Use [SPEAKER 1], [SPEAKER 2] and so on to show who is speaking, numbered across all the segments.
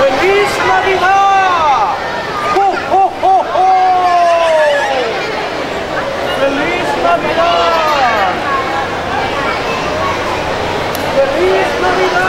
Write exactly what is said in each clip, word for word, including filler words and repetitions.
[SPEAKER 1] ¡Feliz Navidad! ¡Oh, oh, oh, oh! ¡Feliz Navidad! ¡Feliz Navidad!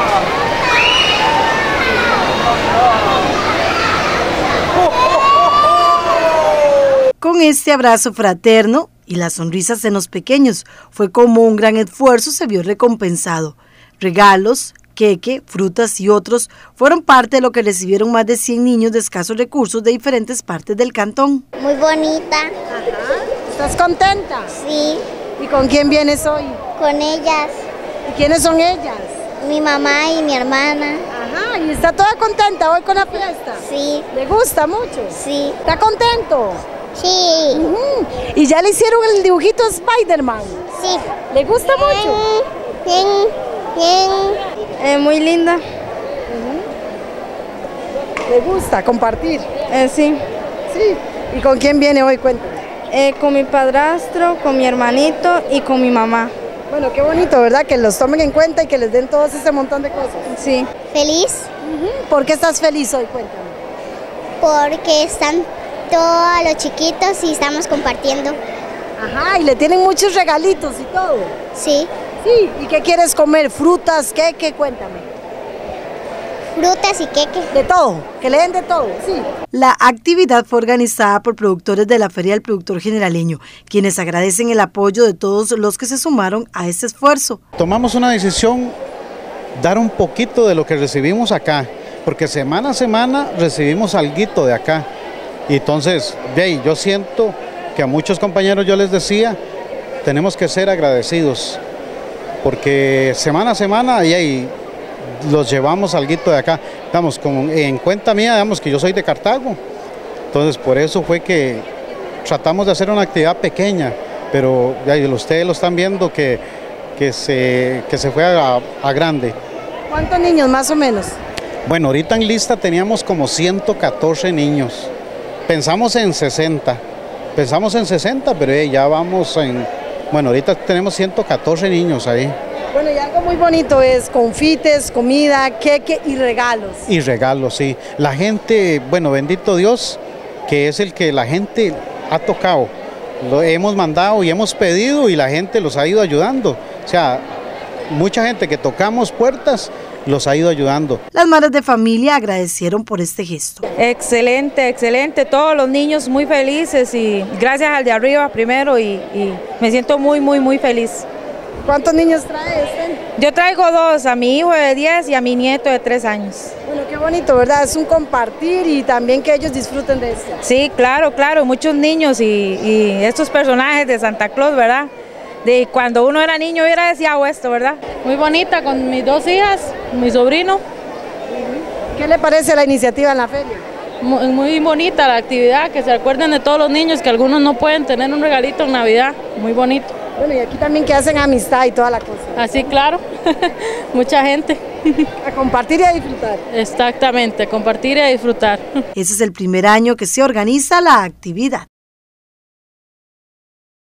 [SPEAKER 2] Con este abrazo fraterno y las sonrisas en los pequeños, fue como un gran esfuerzo se vio recompensado. Regalos, queque, frutas y otros fueron parte de lo que recibieron más de cien niños de escasos recursos de diferentes partes del cantón.
[SPEAKER 3] Muy bonita.
[SPEAKER 2] Ajá. ¿Estás contenta?
[SPEAKER 3] Sí.
[SPEAKER 2] ¿Y con quién vienes hoy?
[SPEAKER 3] Con ellas.
[SPEAKER 2] ¿Y quiénes son ellas?
[SPEAKER 3] Mi mamá y mi hermana.
[SPEAKER 2] Ajá, ¿y está toda contenta hoy con la fiesta?
[SPEAKER 3] Sí.
[SPEAKER 2] ¿Le gusta mucho?
[SPEAKER 3] Sí.
[SPEAKER 2] ¿Está contento?
[SPEAKER 3] Sí.
[SPEAKER 2] Uh-huh. ¿Y ya le hicieron el dibujito de Spider-Man?
[SPEAKER 3] Sí.
[SPEAKER 2] ¿Le gusta mucho?
[SPEAKER 3] Bien, bien.
[SPEAKER 4] Eh, muy linda.
[SPEAKER 2] Uh-huh. ¿Le gusta compartir?
[SPEAKER 4] Eh, sí.
[SPEAKER 2] Sí. ¿Y con quién viene hoy? Cuéntame.
[SPEAKER 4] Eh, con mi padrastro, con mi hermanito y con mi mamá.
[SPEAKER 2] Bueno, qué bonito, ¿verdad? Que los tomen en cuenta y que les den todo ese montón de cosas.
[SPEAKER 4] Sí.
[SPEAKER 3] ¿Feliz?
[SPEAKER 2] Uh-huh. ¿Por qué estás feliz hoy? Cuéntame.
[SPEAKER 3] Porque están todos los chiquitos y estamos compartiendo.
[SPEAKER 2] Ajá, y le tienen muchos regalitos y todo.
[SPEAKER 3] Sí.
[SPEAKER 2] Sí. ¿Y qué quieres comer? ¿Frutas? ¿Qué? ¿Qué? Cuéntame.
[SPEAKER 3] Frutas y queque.
[SPEAKER 2] De todo, que le den de todo, sí. La actividad fue organizada por productores de la Feria del Productor Generaleño, quienes agradecen el apoyo de todos los que se sumaron a este esfuerzo.
[SPEAKER 5] Tomamos una decisión, dar un poquito de lo que recibimos acá, porque semana a semana recibimos alguito de acá. Y entonces, hey, yo siento que a muchos compañeros yo les decía, tenemos que ser agradecidos, porque semana a semana hey, los llevamos alguito de acá. Digamos, con, en cuenta mía, digamos que yo soy de Cartago, entonces por eso fue que tratamos de hacer una actividad pequeña, pero hey, ustedes lo están viendo que, que, se, que se fue a, a grande.
[SPEAKER 2] ¿Cuántos niños más o menos?
[SPEAKER 5] Bueno, ahorita en lista teníamos como ciento catorce niños. Pensamos en sesenta, pensamos en sesenta, pero eh, ya vamos en, bueno, ahorita tenemos ciento catorce niños ahí.
[SPEAKER 2] Bueno, y algo muy bonito es confites, comida, queque y regalos.
[SPEAKER 5] Y regalos, sí. La gente, bueno, bendito Dios, que es el que la gente ha tocado. Lo hemos mandado y hemos pedido y la gente los ha ido ayudando. O sea, mucha gente que tocamos puertas los ha ido ayudando.
[SPEAKER 2] Las madres de familia agradecieron por este gesto.
[SPEAKER 6] Excelente, excelente, todos los niños muy felices y gracias al de arriba primero y, y me siento muy, muy, muy feliz.
[SPEAKER 2] ¿Cuántos niños traes?
[SPEAKER 6] Yo traigo dos, a mi hijo de diez y a mi nieto de tres años.
[SPEAKER 2] Bueno, qué bonito, ¿verdad? Es un compartir y también que ellos disfruten de esto.
[SPEAKER 6] Sí, claro, claro, muchos niños y, y estos personajes de Santa Claus, ¿verdad? De cuando uno era niño hubiera deseado esto, ¿verdad?
[SPEAKER 7] Muy bonita con mis dos hijas, mi sobrino.
[SPEAKER 2] ¿Qué le parece la iniciativa en la feria?
[SPEAKER 7] Muy, muy bonita la actividad, que se acuerden de todos los niños, que algunos no pueden tener un regalito en Navidad, muy bonito.
[SPEAKER 2] Bueno, y aquí también que hacen amistad y toda la cosa.
[SPEAKER 7] Así, claro, mucha gente.
[SPEAKER 2] A compartir y a disfrutar.
[SPEAKER 7] Exactamente, a compartir y a disfrutar.
[SPEAKER 2] Ese es el primer año que se organiza la actividad.